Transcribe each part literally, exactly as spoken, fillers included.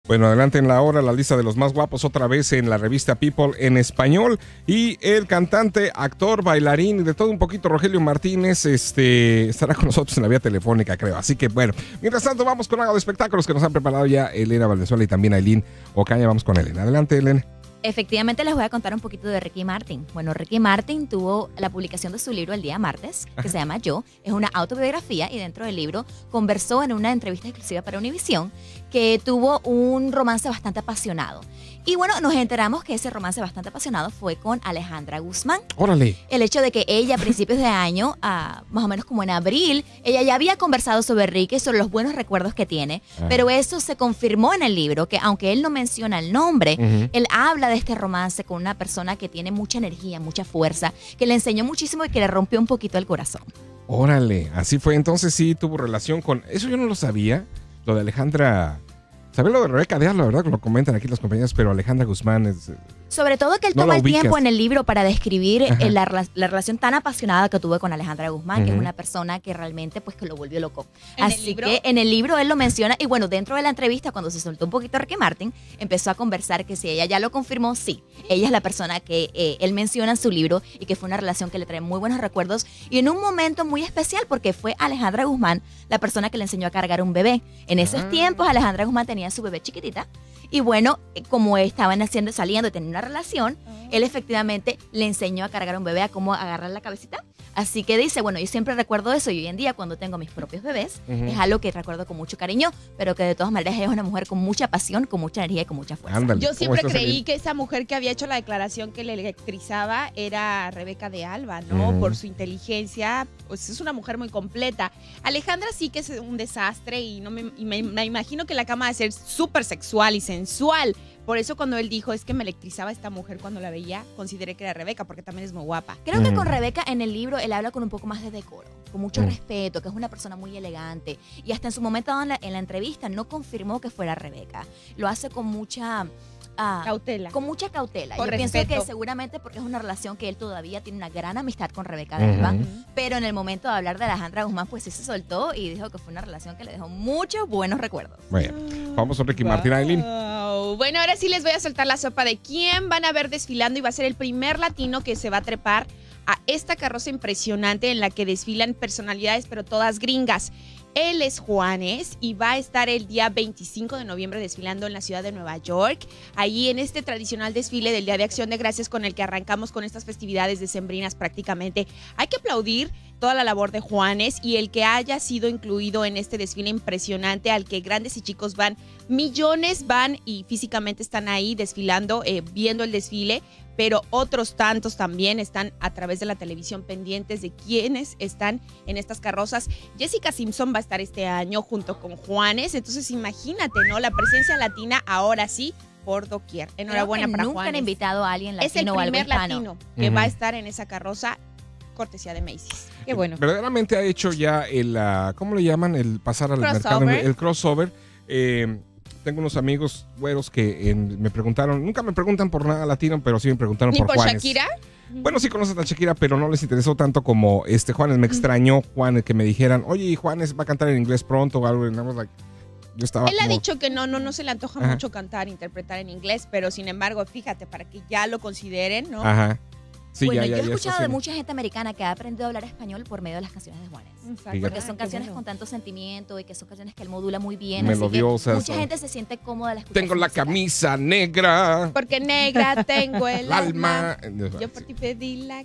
Bueno, adelante en la hora, la lista de los más guapos otra vez en la revista People en español. Y el cantante, actor, bailarín y de todo un poquito, Rogelio Martínez, este, estará con nosotros en la vía telefónica, creo. Así que bueno, mientras tanto vamos con algo de espectáculos que nos han preparado ya Elena Valenzuela y también Ailín Ocaña. Vamos con Elena. Adelante, Elena. Efectivamente, les voy a contar un poquito de Ricky Martin. Bueno, Ricky Martin tuvo la publicación de su libro el día martes, que Ajá. se llama Yo. Es una autobiografía y dentro del libro conversó en una entrevista exclusiva para Univisión que tuvo un romance bastante apasionado. Y bueno, nos enteramos que ese romance bastante apasionado fue con Alejandra Guzmán. ¡Órale! El hecho de que ella a principios de año, uh, más o menos como en abril, ella ya había conversado sobre Ricky, sobre los buenos recuerdos que tiene, ah. pero eso se confirmó en el libro, que aunque él no menciona el nombre, uh-huh. él habla de este romance con una persona que tiene mucha energía, mucha fuerza, que le enseñó muchísimo y que le rompió un poquito el corazón. Órale, así fue. Entonces sí tuvo relación con... Eso yo no lo sabía, lo de Alejandra... ¿Sabes lo de Rebeca Díaz? La verdad que lo comentan aquí los compañeros, pero Alejandra Guzmán es... Sobre todo que él no toma el tiempo en el libro para describir la, la relación tan apasionada que tuvo con Alejandra Guzmán, uh-huh. que es una persona que realmente pues que lo volvió loco. Así que en el libro él lo menciona y bueno, dentro de la entrevista cuando se soltó un poquito Ricky Martin, empezó a conversar que si ella ya lo confirmó, sí. Ella es la persona que eh, él menciona en su libro y que fue una relación que le trae muy buenos recuerdos y en un momento muy especial porque fue Alejandra Guzmán la persona que le enseñó a cargar un bebé. En esos uh-huh. tiempos Alejandra Guzmán tenía su bebé chiquitita y bueno, como estaban haciendo, saliendo y teniendo una relación, uh-huh. él efectivamente le enseñó a cargar a un bebé, a cómo agarrar la cabecita. Así que dice, bueno, yo siempre recuerdo eso y hoy en día cuando tengo mis propios bebés, uh-huh. es algo que recuerdo con mucho cariño, pero que de todas maneras ella es una mujer con mucha pasión, con mucha energía y con mucha fuerza. Ándale, yo siempre creí que esa mujer que había hecho la declaración que le electrizaba era Rebeca de Alba, ¿no? Uh-huh. Por su inteligencia, pues es una mujer muy completa. Alejandra sí que es un desastre y, no me, y me, me imagino que la cama de ser súper sexual y sensual. Por eso cuando él dijo, es que me electrizaba esta mujer cuando la veía, consideré que era Rebeca, porque también es muy guapa. Creo que con Rebeca en el libro él habla con un poco más de decoro, con mucho mm. respeto, que es una persona muy elegante. Y hasta en su momento en la, en la entrevista no confirmó que fuera Rebeca. Lo hace con mucha... Ah, cautela. Con mucha cautela. Con Yo respeto. pienso que seguramente porque es una relación que él todavía tiene una gran amistad con Rebeca de Alba, uh-huh. pero en el momento de hablar de Alejandra Guzmán, pues sí se soltó y dijo que fue una relación que le dejó muchos buenos recuerdos. Bueno, vamos a Ricky wow. Martin, Ailín. Bueno, ahora sí les voy a soltar la sopa de quién van a ver desfilando y va a ser el primer latino que se va a trepar a esta carroza impresionante en la que desfilan personalidades, pero todas gringas. Él es Juanes y va a estar el día veinticinco de noviembre desfilando en la ciudad de Nueva York. Ahí en este tradicional desfile del Día de Acción de Gracias con el que arrancamos con estas festividades decembrinas prácticamente. Hay que aplaudir toda la labor de Juanes y el que haya sido incluido en este desfile impresionante al que grandes y chicos van, millones van y físicamente están ahí desfilando, eh, viendo el desfile, pero otros tantos también están a través de la televisión pendientes de quienes están en estas carrozas. Jessica Simpson va a estar este año junto con Juanes, entonces imagínate, ¿no? La presencia latina ahora sí por doquier. Enhorabuena para nunca Juanes. Nunca han invitado a alguien latino es el o algo primer hispano. latino que uh-huh. va a estar en esa carroza, cortesía de Macy's. Qué bueno. Verdaderamente ha hecho ya el, uh, ¿cómo le llaman? El pasar al crossover. mercado, el crossover. Eh, tengo unos amigos güeros que en, me preguntaron, nunca me preguntan por nada latino, pero sí me preguntaron ¿Ni por, por Juanes. Shakira? Bueno, sí conocen a Shakira, pero no les interesó tanto como este Juanes. Me extrañó, Juanes, que me dijeran, oye, Juanes va a cantar en inglés pronto o algo. Y nada, like, yo estaba Él como... ha dicho que no, no, no se le antoja Ajá. mucho cantar, interpretar en inglés, pero sin embargo, fíjate, para que ya lo consideren, ¿no? Ajá. Sí, bueno, ya, yo ya, he ya escuchado está de haciendo. mucha gente americana que ha aprendido a hablar español por medio de las canciones de Juanes. Exacto. Porque son Ah, canciones bueno. con tanto sentimiento y que son canciones que él modula muy bien. Melodiosas. Así que mucha gente se siente cómoda al escuchar Tengo su la música. camisa negra. Porque negra tengo el, El alma. alma. Yo por ti pedí la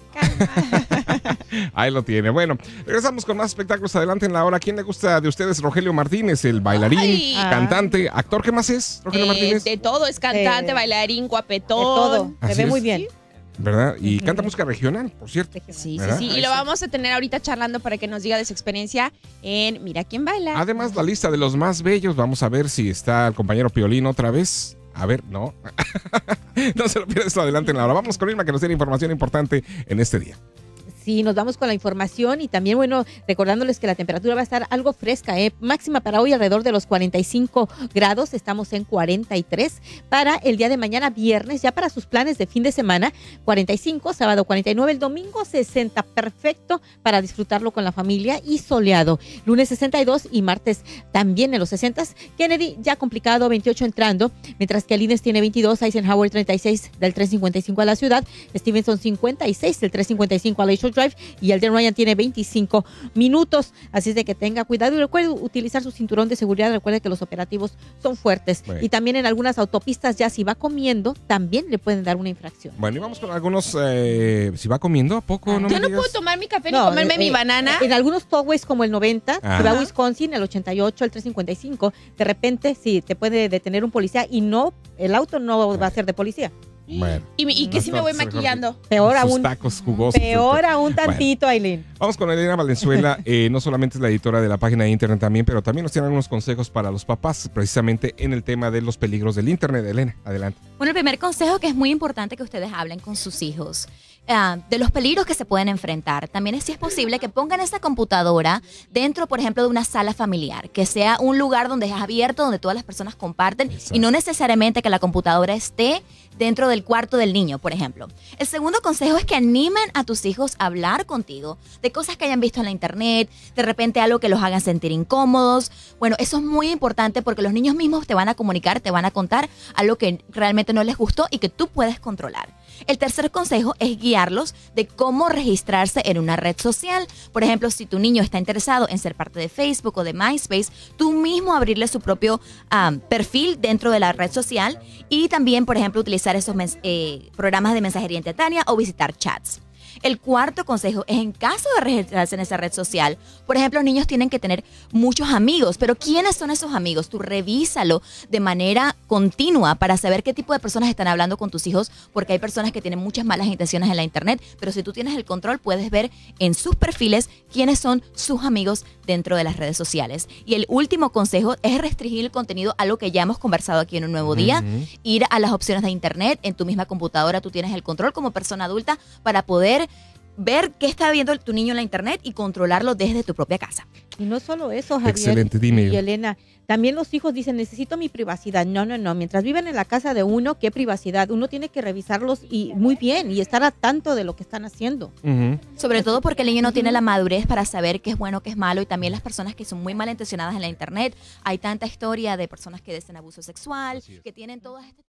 calma. Ahí lo tiene. Bueno, regresamos con más espectáculos adelante en la hora. ¿Quién le gusta de ustedes? Rogelio Martínez, el bailarín, Ay. cantante, actor. ¿Qué más es, Rogelio Eh, Martínez? de todo, es cantante, Eh, bailarín, guapetón. De todo, se Así ve es. muy bien. ¿Verdad? Y Ujú. canta música regional, por cierto. Sí, sí, ¿verdad? sí. Ahí Y lo está. vamos a tener ahorita charlando para que nos diga de su experiencia en Mira quién baila. Además, la lista de los más bellos. Vamos a ver si está el compañero Piolín otra vez. A ver, no. No se lo pierdas esto adelante en la hora. Vamos con Irma que nos tiene información importante en este día. Sí, nos vamos con la información y también, bueno, recordándoles que la temperatura va a estar algo fresca, ¿eh? Máxima para hoy alrededor de los cuarenta y cinco grados, estamos en cuarenta y tres. Para el día de mañana, viernes, ya para sus planes de fin de semana, cuarenta y cinco, sábado cuarenta y nueve, el domingo sesenta, perfecto para disfrutarlo con la familia y soleado. Lunes sesenta y dos y martes también en los sesenta. Kennedy ya complicado, veintiocho entrando, mientras que Alines tiene veintidós, Eisenhower treinta y seis del trescientos cincuenta y cinco a la ciudad, Stevenson cincuenta y seis del trescientos cincuenta y cinco a Lakeshore Drive y el de Ryan tiene veinticinco minutos, así es de que tenga cuidado y recuerde utilizar su cinturón de seguridad, recuerde que los operativos son fuertes. Bueno. Y también en algunas autopistas ya si va comiendo también le pueden dar una infracción. Bueno, y vamos con algunos, eh, si va comiendo, ¿a poco? Ah, no yo me no digas? puedo tomar mi café no, ni comerme eh, mi eh, banana. En algunos tollways como el noventa, Ajá. que va a Wisconsin, el ochenta y ocho, el trescientos cincuenta y cinco, de repente sí te puede detener un policía y no, el auto no va a ser de policía. Bueno. ¿Y, y qué si me voy maquillando? Peor Sus aún. tacos jugosos. Peor aún tantito, bueno. Aileen. Vamos con Elena Valenzuela. Eh, no solamente es la editora de la página de internet también, pero también nos tiene algunos consejos para los papás, precisamente en el tema de los peligros del internet. Elena, adelante. Bueno, el primer consejo que es muy importante que ustedes hablen con sus hijos. Uh, de los peligros que se pueden enfrentar. También es, si es posible, que pongan esa computadora dentro, por ejemplo, de una sala familiar, que sea un lugar donde es abierto, donde todas las personas comparten. Exacto. Y no necesariamente que la computadora esté dentro del cuarto del niño, por ejemplo. El segundo consejo es que animen a tus hijos a hablar contigo de cosas que hayan visto en la internet, de repente algo que los hagan sentir incómodos. Bueno, eso es muy importante porque los niños mismos te van a comunicar, te van a contar algo que realmente no les gustó y que tú puedes controlar. El tercer consejo es guiarlos de cómo registrarse en una red social. Por ejemplo, si tu niño está interesado en ser parte de Facebook o de MySpace, tú mismo abrirle su propio um, perfil dentro de la red social y también, por ejemplo, utilizar esos eh, programas de mensajería instantánea o visitar chats. El cuarto consejo es en caso de registrarse en esa red social, por ejemplo, los niños tienen que tener muchos amigos, pero ¿quiénes son esos amigos? Tú revísalo de manera continua para saber qué tipo de personas están hablando con tus hijos, porque hay personas que tienen muchas malas intenciones en la internet, pero si tú tienes el control puedes ver en sus perfiles quiénes son sus amigos dentro de las redes sociales. Y el último consejo es restringir el contenido, algo que ya hemos conversado aquí en Un Nuevo Día, uh-huh. Ir a las opciones de internet, en tu misma computadora tú tienes el control como persona adulta para poder ver qué está viendo tu niño en la internet y controlarlo desde tu propia casa. Y no solo eso, Javier. Excelente, dime. Y Elena, también los hijos dicen, necesito mi privacidad. No, no, no. Mientras viven en la casa de uno, ¿qué privacidad? Uno tiene que revisarlos y muy bien y estar a tanto de lo que están haciendo. Uh-huh. Sobre todo porque el niño no uh-huh. tiene la madurez para saber qué es bueno, qué es malo, y también las personas que son muy malintencionadas en la internet. Hay tanta historia de personas que desean abuso sexual, que tienen todas estas